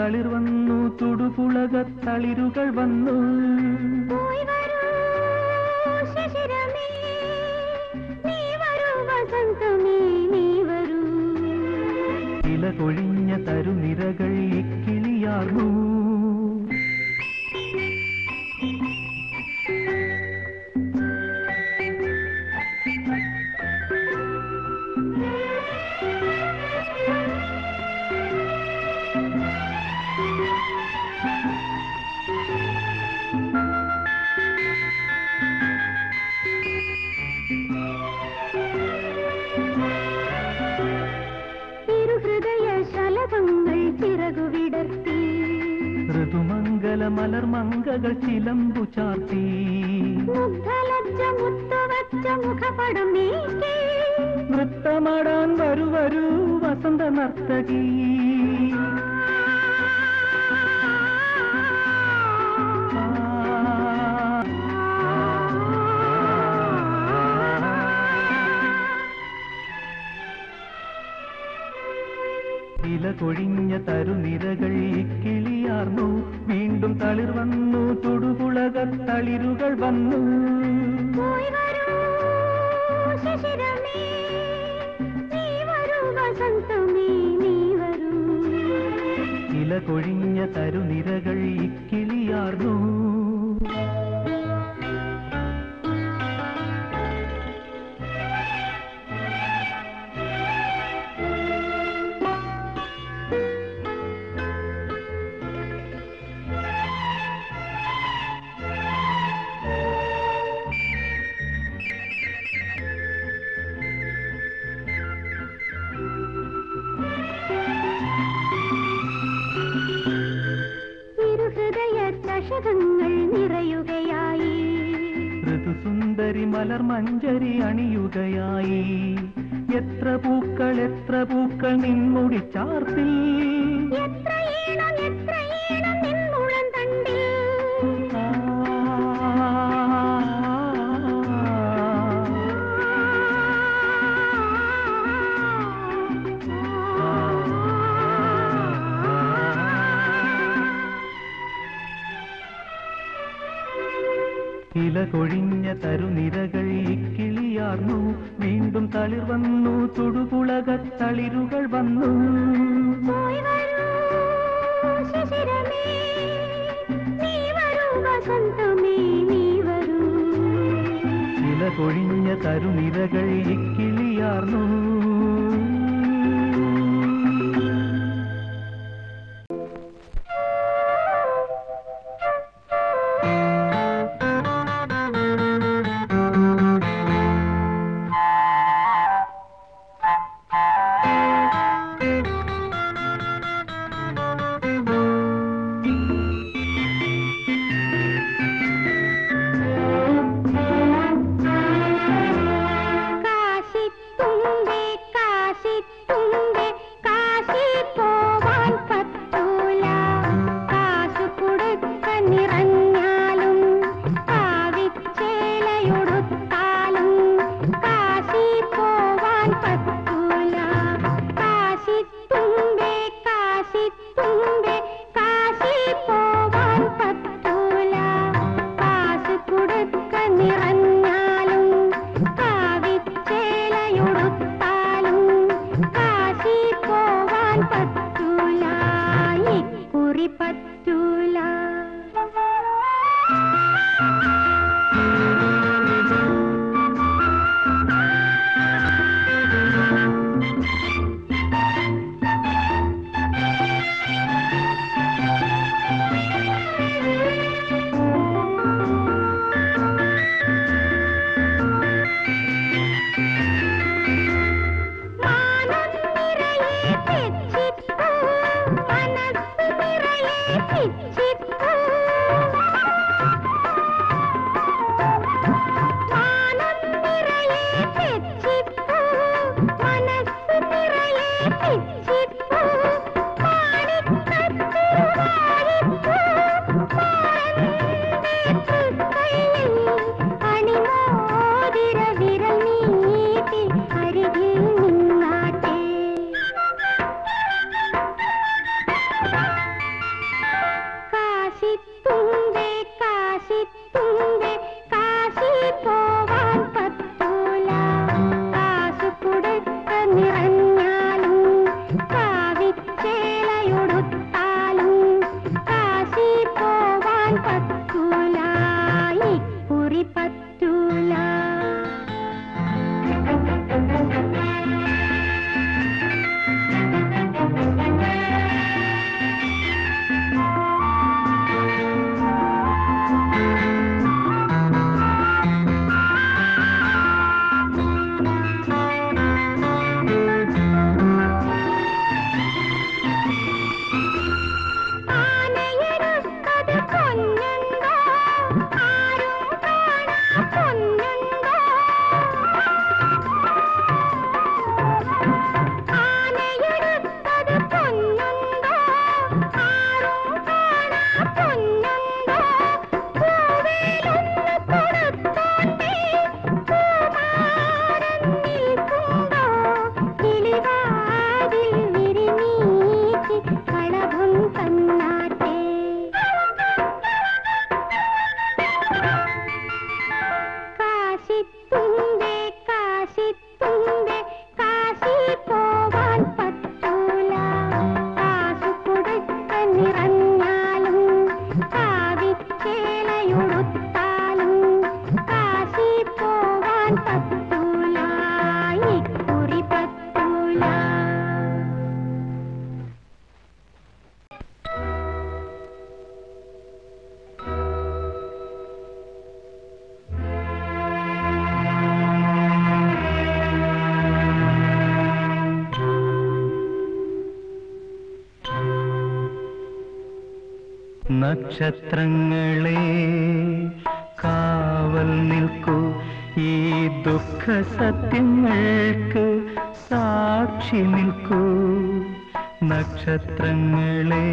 തളിർ വന്നു തുടുപുളകത്തളിരുകൾ വന്നു ഇല കൊഴിഞ്ഞ തരുനിരകൾ ഇക്കിളിയാർന്നു ഋതുമംഗല മലർമംഗകൾ ചിലമ്പു ചാർത്തി നൃത്തമാടാൻ വരൂ വരൂ വസന്ത നർത്തകി ഇല കൊഴിഞ്ഞ തരുനിരകൾ ഇക്കിളിയാർന്നു വീണ്ടും തളിർ വന്നു തുടുപുളകത്തളിരുകൾ വന്നു ഇല കൊഴിഞ്ഞ തരുനിരകൾ ഇക്കിളിയാർന്നു നിറയുകയായി ഋതുസുന്ദരി മലർ മഞ്ചരി അണിയുകയായി എത്ര പൂക്കൾ നിൻമുടി ചാർത്തിൽ ഇല കൊഴിഞ്ഞ തരുനിരകൾ ഇക്കിളിയാർന്നു വീണ്ടും തളിർ വന്നു തുടുപുളകത്തളിരുകൾ വന്നു ഇല കൊഴിഞ്ഞ തരുനിരകൾ ഇക്കിളിയാർന്നു നക്ഷത്രങ്ങളെ കാവൽ നിൽക്കൂ, ഈ ദുഃഖ സത്യങ്ങൾക്ക് സാക്ഷി നിൽക്കൂ. നക്ഷത്രങ്ങളെ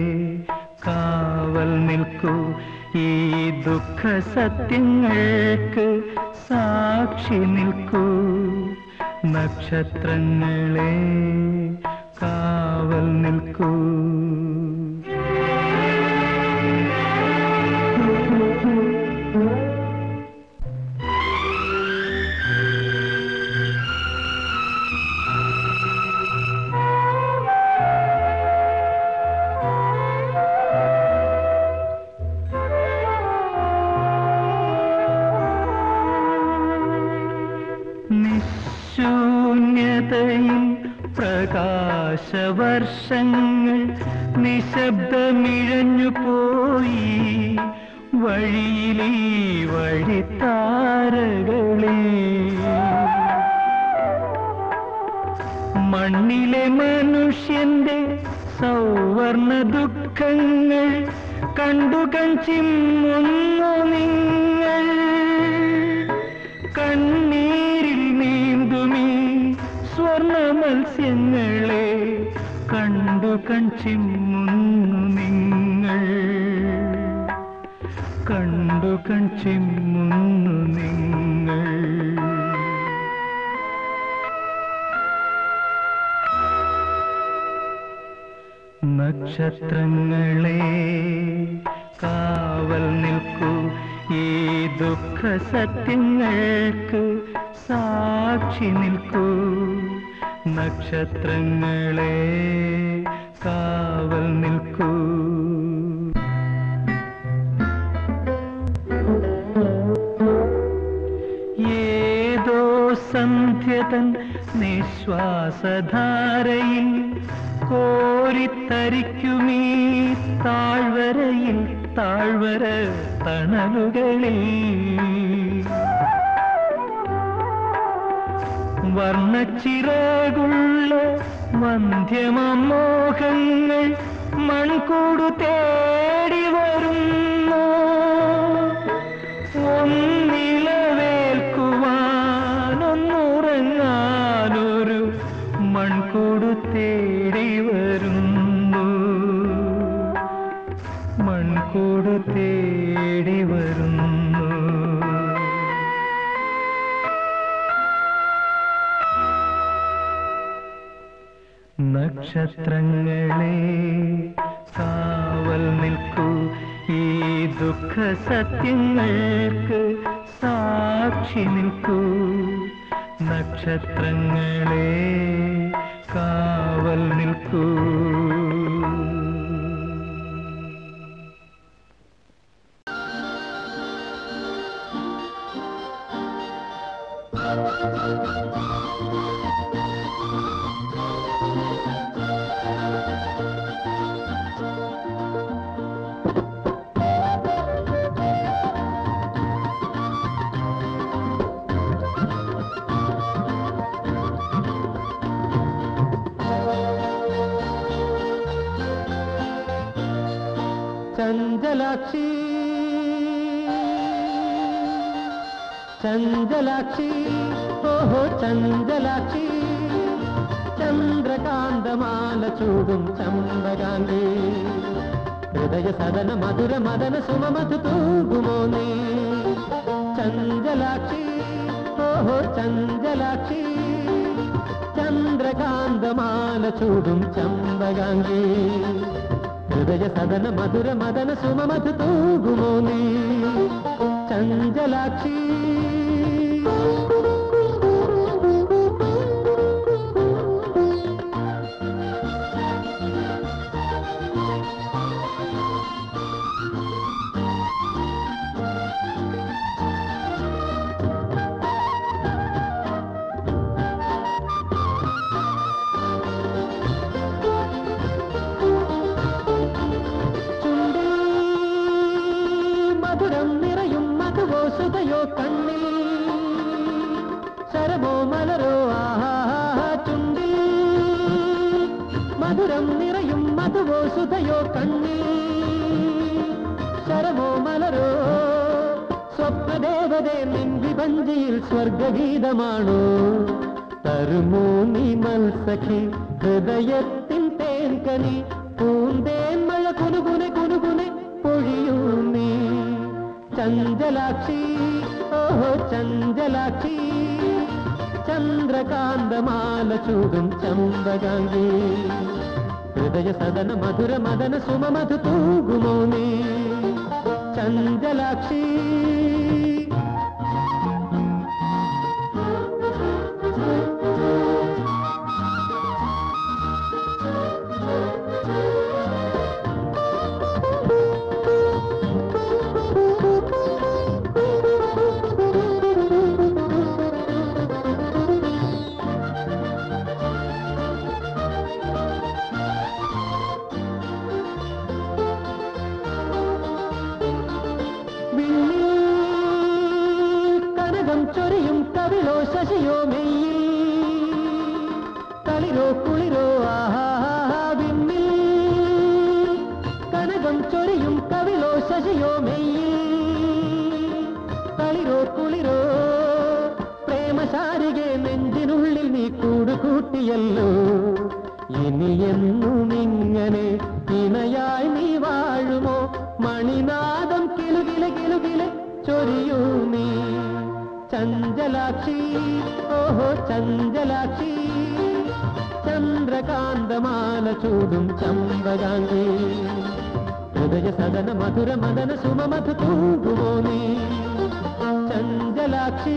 കാവൽ നിൽക്കൂ, ഈ ദുഃഖ സത്യങ്ങൾക്ക് സാക്ഷി നിൽക്കൂ. നക്ഷത്രങ്ങളെ കാവൽ നിൽക്കൂ. നിശൂന്യതയിൽ പ്രകാശവർഷങ്ങൾ നിശബ്ദമിഴഞ്ഞു പോയി. വഴിയിലീ വഴിത്താരകളെ മണ്ണിലെ മനുഷ്യന്റെ സൗവർണ ദുഃഖങ്ങൾ കണ്ടു കൺചിമ്മുന്നു നിങ്ങൾ. കണ്ണീരിൽ നീന്തുമീ സ്വർണ മത്സ്യങ്ങളെ കണ്ടു കൺചിമ്മുന്നു നിങ്ങൾ. കണ്ടു കൺചിമ്മുന്നു നിങ്ങൾ. നക്ഷത്രങ്ങളെ കാവൽ നിൽക്കൂ, ഈ ദുഃഖ സത്യങ്ങൾക്ക് സാക്ഷി നിൽക്കൂ. നക്ഷത്രങ്ങളെ കാവൽ നിൽക്കൂ. ഏതോ സന്ധ്യതൻ നിശ്വാസധാരയിൽ കോരിത്തരിക്കുമീ താഴ്വരയിൽ താഴ്വര തണലുകളിൽ വർണ്ണച്ചിറകുള്ള വന്ധ്യമോഹങ്ങൾ മൺകൂടു തേടി വരുന്നു. ഒന്നിളവേൽക്കുവാനൊന്നുറങ്ങാനൊരു മൺകൂടു തേടി വരുന്നു. മൺകൂടു തേടി വരുന്നു. നക്ഷത്രങ്ങളെ കാവൽ നിൽക്കൂ, ഈ ദുഃഖ സത്യങ്ങൾക്ക് സാക്ഷി നിൽക്കൂ. നക്ഷത്രങ്ങളെ കാവൽ നിൽക്കൂ. ചഞ്ചലാക്ഷി ചഞ്ചലാക്ഷി ഓഹോ ചഞ്ചലാക്ഷി, ചന്ദ്രകാന്തമാല ചൂടും ചമ്പകാന്തി, ഹൃദയ സദന മധുര മദന സുമമധു തൂകുമോ നീ. ചഞ്ചലാക്ഷി ഓഹോ ചഞ്ചലാക്ഷി, ചന്ദ്രകാന്തമാല ചൂടും ചമ്പകാന്തി, ഹൃദയ സദന മധുര മദന സുമമധു തൂകുമോ നീ. ചഞ്ചലാക്ഷി സുതയോ കണ്ണിൽ ശരമോ മലരോ ആഹാ ചുണ്ടിൽ, മധുരം നിറയും മധുവോ സുതയോ കണ്ണിൽ പോയതേ നിൻവി വഞ്ചിയിൽ സ്വർഗഗീതമാണോ തരുമോ നീ മത്സഖി ഹൃദയത്തിൻ തേൻകനി പൂന്തേൻ മഴ കുനുകുനെ കുനുകുനെ പൊഴിയൂ നീ ചഞ്ചലാക്ഷി ഓഹോ ചഞ്ചലാക്ഷി ചന്ദ്രകാന്തമാല ചൂടും ചമ്പകാംഗി ഹൃദയ സദന മധുര മദന സുമമധു തൂകുമോ നീ ചഞ്ചലാക്ഷി ചൊരിയും കവിളോ ശശിയോ മെയ്യിൽ കളിരോ കുളിരോ ആഹാവിന്നിൽ കനകം ചൊരിയും കവിളോ ശശിയോ മെയ്യിൽ കളിരോ കുളിരോ പ്രേമശാരികെ നെഞ്ചിനുള്ളിൽ നീ കൂടുകൂട്ടിയല്ലോ ഇനിയെന്നും ഇങ്ങനെ ഇണയായി നീ വാഴുമോ മണിനാദം കിലുകില കിലുകില ചൊരിയൂ നീ ചഞ്ചലാക്ഷി ഓഹോ ചഞ്ചലാക്ഷി ചന്ദ്രകാന്തമാല ചൂടും ചമ്പകാംഗി ഹൃദയ സദന മധുര മദന സുമമധു തൂകുമോ നീ ചഞ്ചലാക്ഷി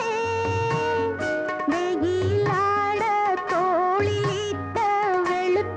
വെയിലാട തോളിലിട്ട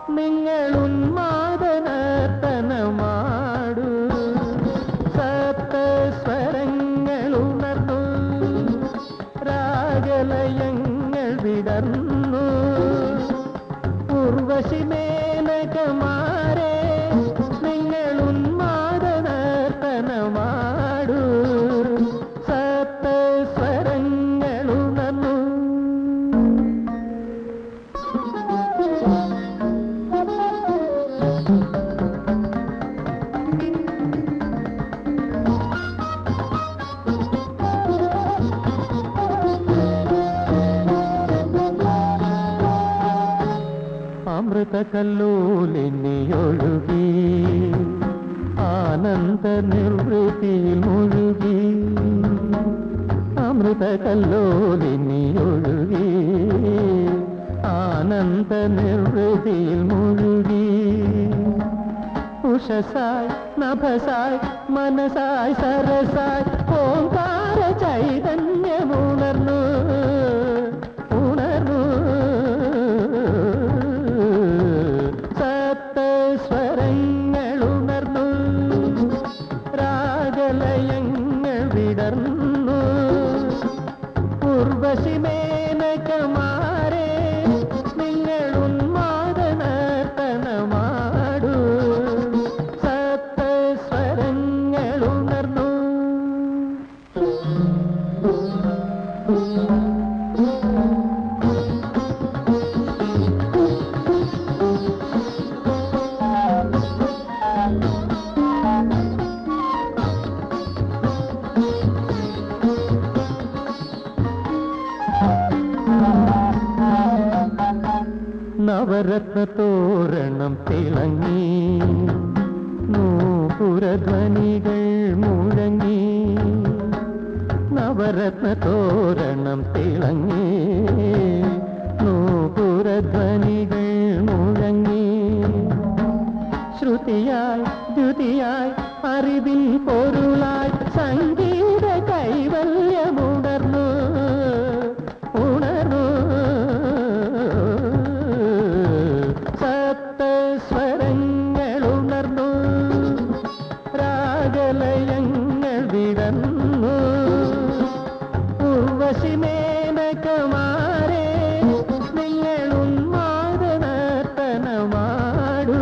നിങ്ങൾ ഉന്മാദനർത്തനമാടു സപ്തസ്വരങ്ങളുണർന്നു രാഗലയങ്ങൾ വിടർന്നു ഉർവശി മേനകമാരെ നിങ്ങൾ ഉന്മാദനർത്തനമാടു സപ്തസ്വരങ്ങളുണർന്നു. അമൃതകല്ലോലിനിയൊഴുകി ആനന്ദ നിർവൃതിയിൽ മുഴുകി അമൃതകല്ലോലിനിയൊഴുകി ആനന്ദ നിർവൃതിയിൽ മുഴുകി ഉഷസായി നഭസായി മനസായി സരസായി ഓംകാര ചൈതന്യമുണർന്നു ഉണർന്നു സപ്തസ്വരങ്ങളുണർന്നു രാഗലയങ്ങൾ വിടർന്നു ഉർവശി മേനകമാരെ നിങ്ങൾ ഉന്മാദനർത്തനമാടു സപ്തസ്വരങ്ങളുണർന്നു. നവരത്ന തോരണം തിളങ്ങി നൂപുരധ്വനികൾ മുഴങ്ങി നവരത്ന തോരണം തിളങ്ങി നൂപുരധ്വനികൾ മുഴങ്ങി ശ്രുതിയായി ദ്യുതിയായി അറിവിൽ പൊരുളായി സംഗീത കൈവല്യമുണർന്നു ഉണർന്നു സപ്തസ്വരങ്ങളുണർന്നു രാഗലയങ്ങൾ വിടർന്നു ഉർവശി മേനകമാരെ നിങ്ങൾ ഉന്മാദനർത്തനമാടു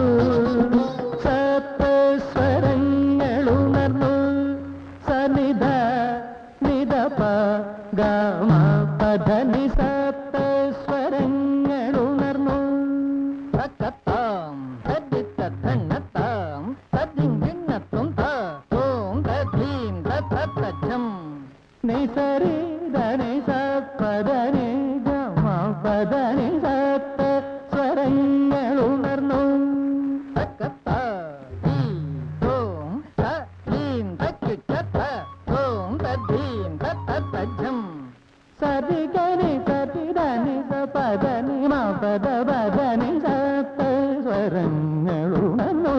സപ്തസ്വരങ്ങളുണർന്നു സനിധ നിധപ ഗമ പധനി സപ്തസ്വരങ്ങളുണർന്നു നിസരി ധനി സപദനി ഗമ പദനി സപ്തസ്വരങ്ങളുണർന്നു സരിഗനി സരിധനി സപദനി മപദ പദനി സപ്തസ്വരങ്ങളുണർന്നു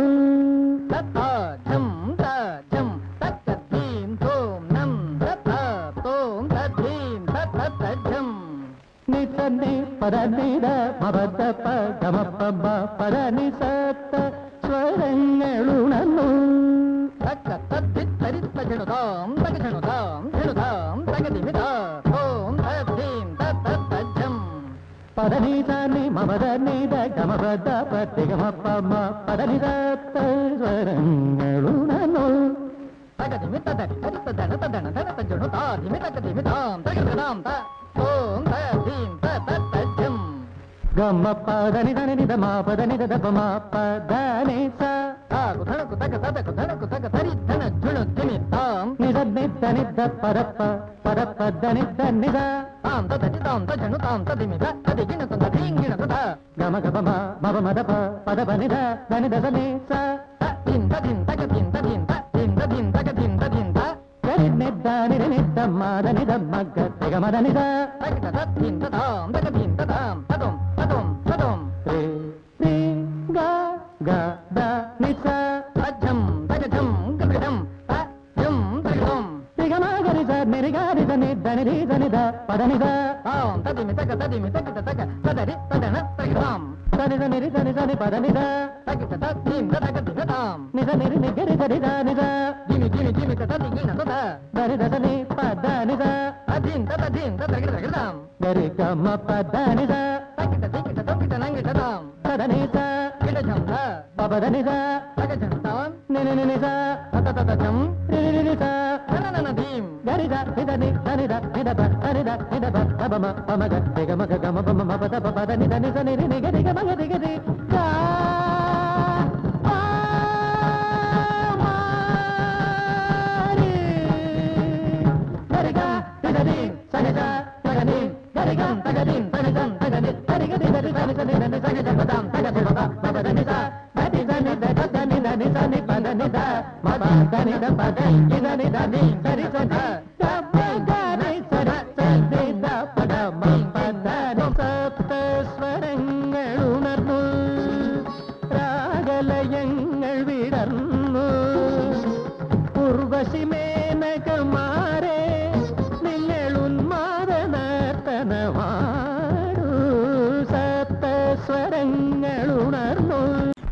നിസന്നി പദനിട മപദ പദമപ്പ പദനി സപ്തസ്വരങ്ങളുണർന്നു പദനി സനി മമദനി ഗമപദ പതിഗമപ്പ പദനി സപ്തസ്വരങ്ങളുണർന്നു గమ పదని దని నిద మా పదని దద మా పదని స ఆగు ధనకు తగ తదకు ధనకు తగ తరి ధన జును దిని తాం నిద నిద నిద పరప పరప దని దని ద తాం తది తాం తజను తాం తది మిద తది గిన తంద దింగిన తద గమ గమ మా మవ మదప పద బని ద దని దద ని స తిన్ తదిన్ తగ తిన్ తదిన్ త తిన్ తదిన్ తగ తిన్ తదిన్ త గరి నిద నిద నిద మా దని ద మగ తగ మదని ద తగ తద తిన్ తదాం తగ తిన్ తదాం తదం తదం తదం రే రే గా గా ద ని స తజం తగజం గగడం త జం తగడం తిగ మా గరి స నిరి గా రి ద ని ద ని ri da ni da pa da ni da om ta di mi ta ta di mi ta ta ta ta da ri ta da na ta gi ram ta ni da ni ri da ni pa da ni da ta gi ta ta di mi ta ta di ta tam ni da ni ri ni ge ri da ri da ni da di mi ta ta di gi na ta da ri da ni pa da ni da din ta gi ta gi ram ga ri ga ma pa da ni da ta gi ta ta gi ta na gi ta tam ta da ni da gi da jam da pa da ni da ta ga jam tam ni ni da ta ta ta jam ri ri da na na dim ga ri da ni da ni da ni da ba ni da ba ma ga ga ma ga ma ba ma ba da ba da ni da ni ri ni ga ri ga ma ga ri ga ri ga രാഗലയങ്ങൾ വിടർന്നു ഉർവശി മേനകമാരെ നിങ്ങൾ ഉന്മാദനർത്തനമാടൂ സപ്തസ്വരങ്ങൾ ഉണർന്നു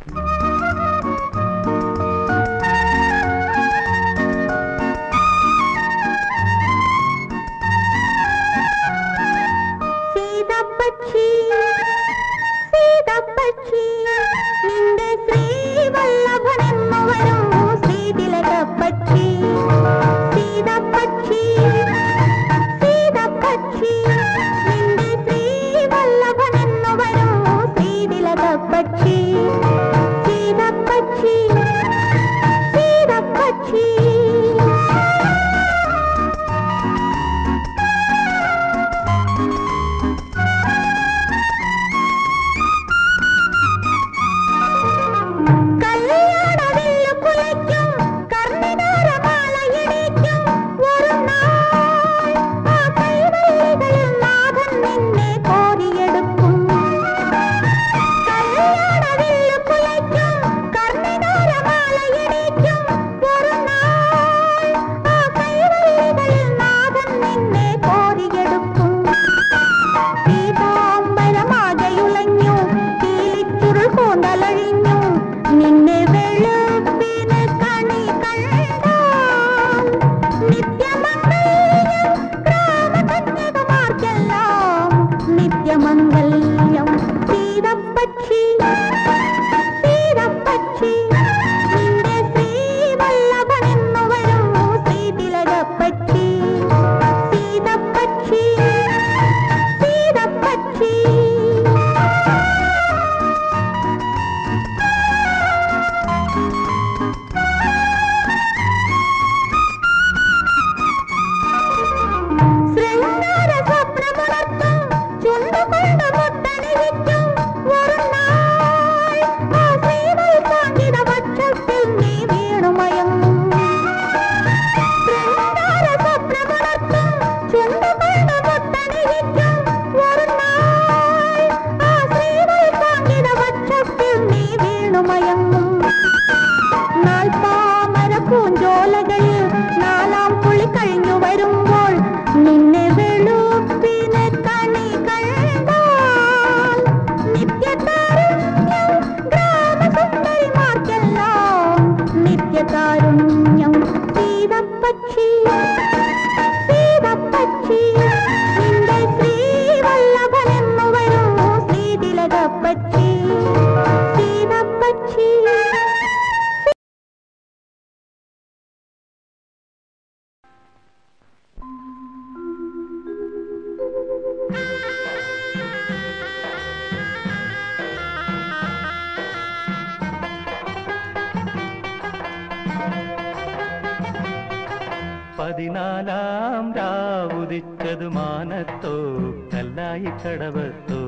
പതിനാലാം രാവുദിച്ചതു മാനത്തോ കല്ലായി കടവത്തോ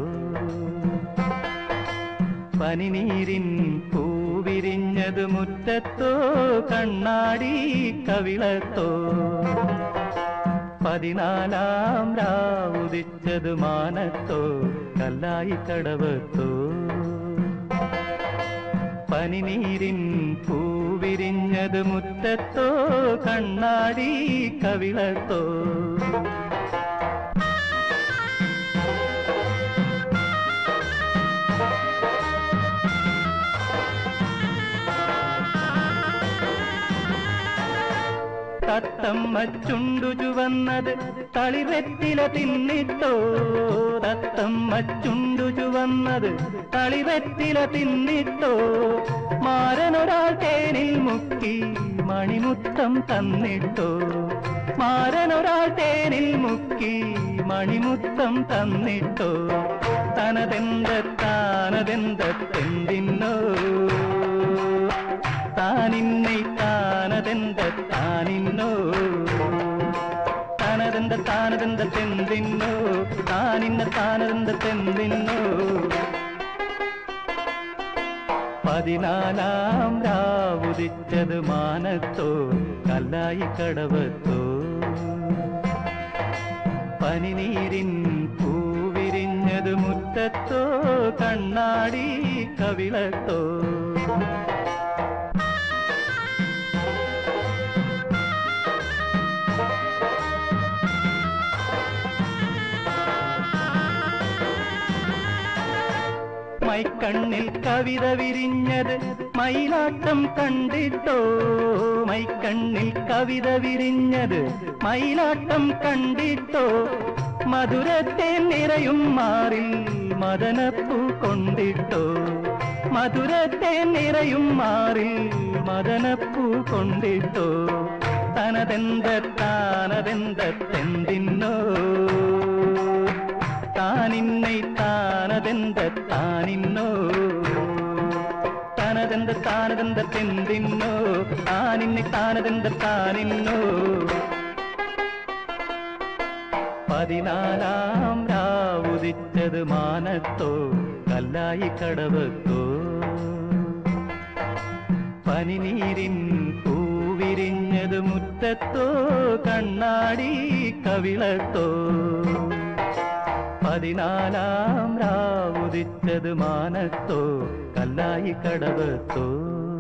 പനിനീരിൻ പൂവിരിഞ്ഞതു മുറ്റത്തോ കണ്ണാടി കവിളത്തോ പതിനാലാം രാവുദിച്ചതു മാനത്തോ കല്ലായി കടവത്തോ പനിനീരിൻ പൂവിരിഞ്ഞതു മുറ്റത്തോ കണ്ണാടി കവിളത്തോ തത്തമ്മ ചുണ്ടു ചുവന്നത് തളിവെറ്റില തിന്നിട്ടോ തത്തമ്മ ചുണ്ടു ചുവന്നത് തളിവെറ്റില തിന്നിട്ടോ മാരനൊരാൾ തേനിൽ മുക്കി മണിമുത്തം തന്നിട്ടോ മാരനൊരാൾ തേനിൽ മുക്കി മണിമുത്തം തന്നിട്ടോ താനതെന്തെന്തിന്നോ താനിന്നെ താനതെന്തിന്നോ താനതെന്തെന്തിന്നോ താനതെന്തിന്നോ 14 രാവുദിച്ചത് മാനത്തോ കല്ലായി കടവത്തോ പനിനീരിൻ പൂവിരിഞ്ഞത് മുറ്റത്തോ കണ്ണാടി കവിളത്തോ മൈക്കണ്ണിൽ കവിത വിരിഞ്ഞത് മയിലാട്ടം കണ്ടിട്ടോ മൈക്കണ്ണിൽ കവിത വിരിഞ്ഞത് മയിലാട്ടം കണ്ടിട്ടോ മധുരത്തെ നിറയും മാറിൽ മദനപ്പൂ കൊണ്ടിട്ടോ മധുരത്തെ നിറയും മാറിൽ മദനപ്പൂ കൊണ്ടിട്ടോ താനതെന്തെന്തിന്നോ താനിന്നെ താനിന്നോ താനതെന്തെന്തിന്നോ താനിന്നെ താനിന്നോ 14 രാവുദിച്ചത് മാനത്തോ കല്ലായി കടവത്തോ പനിനീരിൻ പൂവിരിഞ്ഞത് മുറ്റത്തോ കണ്ണാടി കവിളത്തോ 14 രാവുദിച്ചത് മാനത്തോ കല്ലായി കടവത്തോ